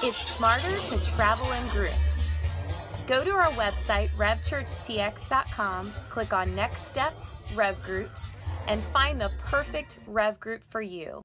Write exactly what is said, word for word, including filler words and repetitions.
It's smarter to travel in groups. Go to our website, rev church t x dot com, click on Next Steps, Rev Groups, and find the perfect Rev Group for you.